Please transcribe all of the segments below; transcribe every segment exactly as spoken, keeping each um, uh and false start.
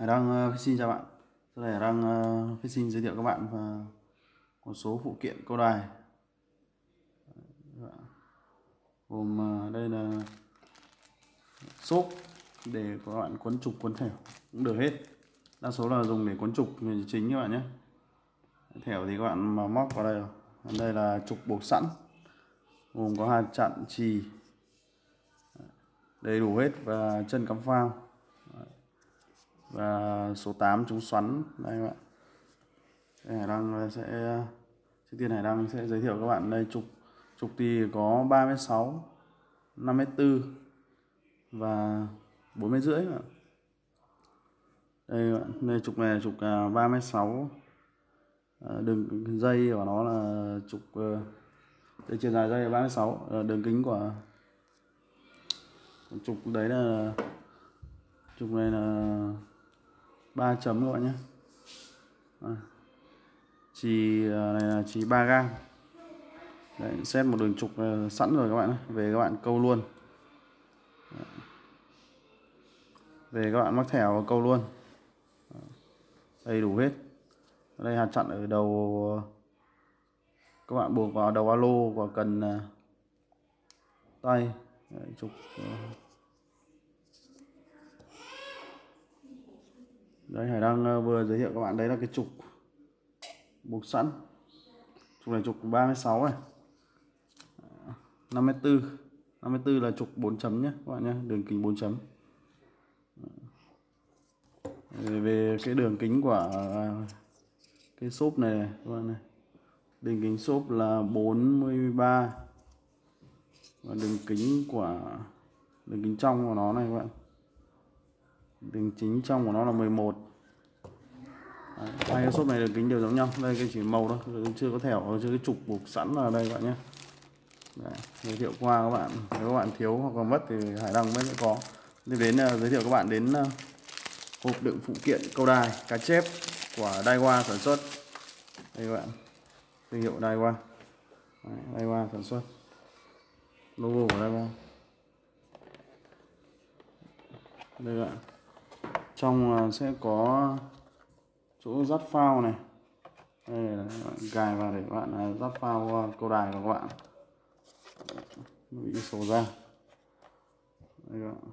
Hải Đăng uh, Fishing chào bạn. Sau này Hải Đăng uh, Fishing giới thiệu các bạn và một số phụ kiện câu đài. Gồm uh, đây là xốp để các bạn quấn trục quấn thẻo cũng được hết. Đa số là dùng để quấn trục chính các bạn nhé. Thẻo thì các bạn mà móc vào đây rồi. Đây là trục buộc sẵn, gồm có hạt chặn, chì, đầy đủ hết và chân cắm phao và số tám chống xoắn đây các bạn. Đây Hải Đăng sẽ trước tiên Hải Đăng sẽ giới thiệu các bạn đây trục trục thì có ba mét sáu, năm mét tư và bốn mét rưỡi. Đây bạn, đây trục này là trục ba mét sáu, đường dây của nó là trục đây, chiều dài dây là ba mét sáu, đường kính của trục đấy là trục này là ba chấm các bạn nhé. À, chì này là chì ba gang. Đấy, set một đường trục sẵn rồi các bạn, về các bạn câu luôn. Về các bạn mắc thẻo câu luôn. Đầy đủ hết. Đây hạt chặn ở đầu, các bạn buộc vào đầu alo và cần tay. Đấy, trục đấy Hải Đăng vừa giới thiệu các bạn, đấy là cái trục buộc sẵn. Trục này trục ba mét sáu này, năm mét tư, năm mét tư là trục bốn chấm nhé các bạn nhé, đường kính bốn chấm. Về cái đường kính của cái xốp này các bạn này, đường kính xốp là bốn mươi ba và đường kính của đường kính trong của nó này các bạn, đường chính trong của nó là mười một. Đấy, hai cái xốp này đường kính đều giống nhau. Đây cái chỉ màu thôi, chưa có thẻo, chưa cái trục buộc sẵn là đây các bạn nhé. Đấy, giới thiệu qua các bạn, nếu các bạn thiếu hoặc còn mất thì Hải Đăng mới sẽ có. Tiếp đến uh, giới thiệu các bạn đến uh, hộp đựng phụ kiện câu đài cá chép của Daiwa sản xuất. Đây các bạn, thương hiệu Daiwa. Đấy, Daiwa sản xuất, logo của Daiwa. Đây các bạn, trong uh, sẽ có chỗ dắt phao này. Đây là các bạn gài vào để các bạn dắt phao uh, câu đài của các bạn. Bị sổ ra. Đây các bạn.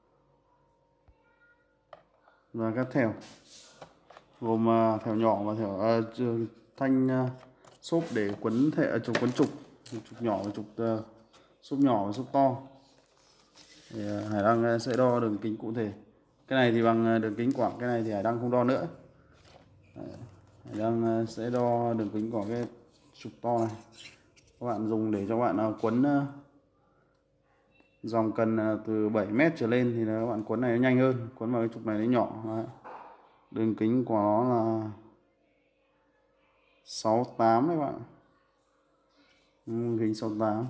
Và các thẻo gồm uh, thẻo nhỏ và thẻo uh, thanh uh, xốp để quấn thẻ trục quấn trục, trục nhỏ và trục uh, xốp nhỏ và xốp to. Thì uh, Hải Đăng sẽ đo đường kính cụ thể. Cái này thì bằng đường kính quảng, cái này thì Hải Đăng không đo nữa. Hải Đăng sẽ đo đường kính của cái trục to này. Các bạn dùng để cho bạn uh, quấn uh, dòng cần từ bảy mét trở lên thì các bạn quấn này nó nhanh hơn, quấn vào cái trục này nó nhỏ. Đấy. Đường kính của nó là sáu mươi tám đấy các bạn, đường kính sáu mươi tám.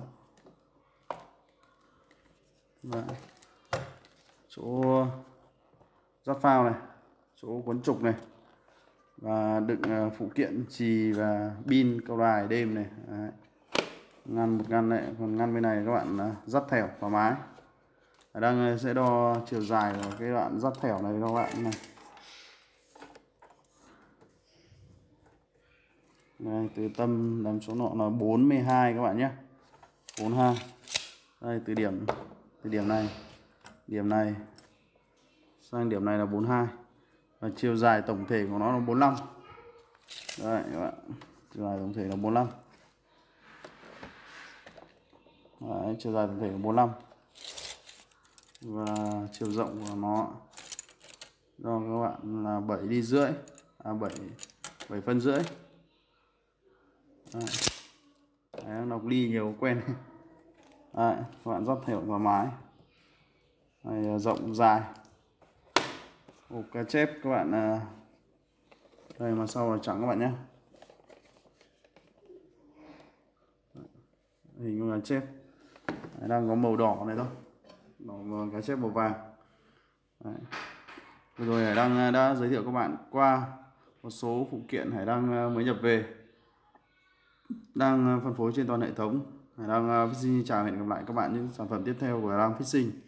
Đấy. Chỗ dắt phao này, chỗ quấn trục này và đựng phụ kiện chì và pin câu đài đêm này. Đấy. Ngăn một ngăn này, còn ngăn bên này các bạn dắt thẻo thoải mái. Hải Đăng sẽ đo chiều dài của cái đoạn dắt thẻo này cho các bạn này. Đây, từ tâm đến chỗ nọ là bốn mươi hai các bạn nhé, bốn mươi hai. Đây, từ điểm từ điểm này, điểm này sang điểm này là bốn mươi hai và chiều dài tổng thể của nó là bốn mươi lăm. Đây các bạn, chiều dài tổng thể là bốn mươi lăm. Đấy, chiều dài tổng thể là bốn mươi lăm và chiều rộng của nó cho các bạn là bảy đi rưỡi, à bảy bảy phân rưỡi. Đấy. Đấy, đọc ly nhiều quen. Đấy, các bạn dắt thẻo thoải mái. Đây, rộng dài. Hộp cá chép các bạn, đây mà sau là trắng các bạn nhé. Hình con cá chép. Đấy, đang có màu đỏ này thôi, đỏ cá chép màu vàng. Đấy. Vừa rồi Hải Đăng đã giới thiệu các bạn qua một số phụ kiện Hải Đăng mới nhập về, đang phân phối trên toàn hệ thống. Hải Đăng Fishing chào, hẹn gặp lại các bạn những sản phẩm tiếp theo của Hải Đăng Fishing.